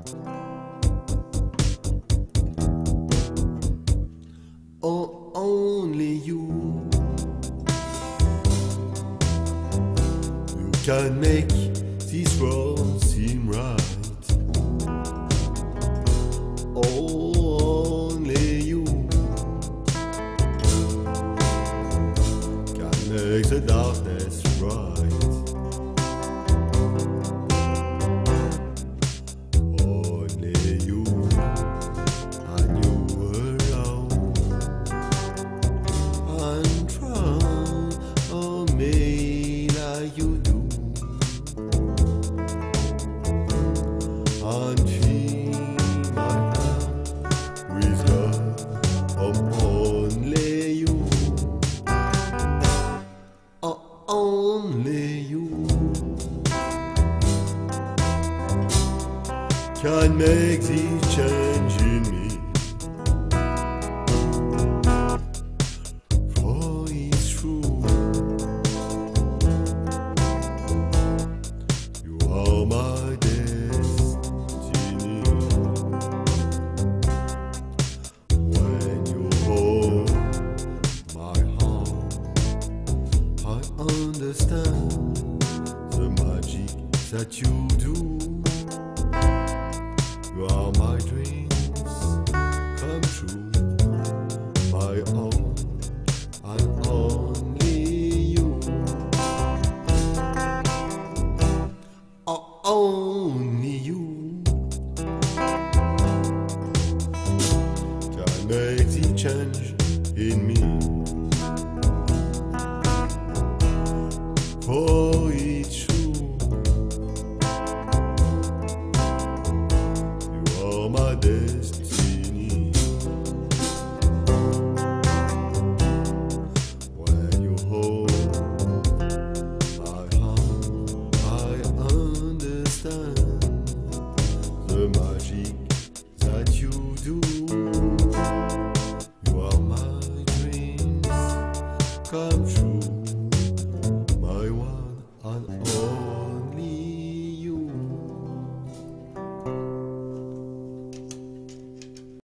Oh, only you can make this world seem right. Oh, only you can make the darkness right. Only you and you alone and try on me like you do. And fill my heart with love from only you. Oh, only you can make this change in me. For it's true, you are my destiny. When you hold my heart, I understand the magic that you do. You are my dreams come true, my own and only you. Oh, only you can make the change in me. For it's true, you are my destiny. When you hold my heart, I understand the magic